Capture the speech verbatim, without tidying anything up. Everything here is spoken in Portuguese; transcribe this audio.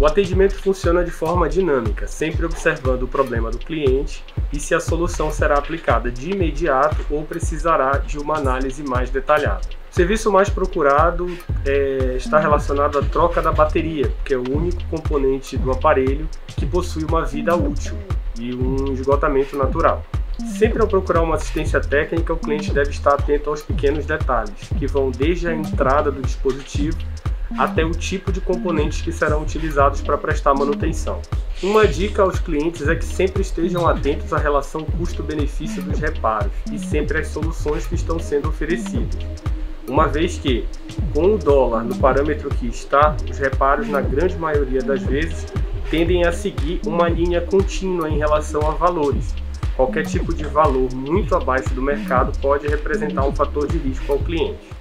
O atendimento funciona de forma dinâmica, sempre observando o problema do cliente e se a solução será aplicada de imediato ou precisará de uma análise mais detalhada. O serviço mais procurado é, está relacionado à troca da bateria, que é o único componente do aparelho que possui uma vida útil e um esgotamento natural. Sempre ao procurar uma assistência técnica, o cliente deve estar atento aos pequenos detalhes, que vão desde a entrada do dispositivo até o tipo de componentes que serão utilizados para prestar manutenção. Uma dica aos clientes é que sempre estejam atentos à relação custo-benefício dos reparos e sempre às soluções que estão sendo oferecidas, uma vez que, com o dólar no parâmetro que está, os reparos, na grande maioria das vezes, tendem a seguir uma linha contínua em relação a valores. Qualquer tipo de valor muito abaixo do mercado pode representar um fator de risco ao cliente.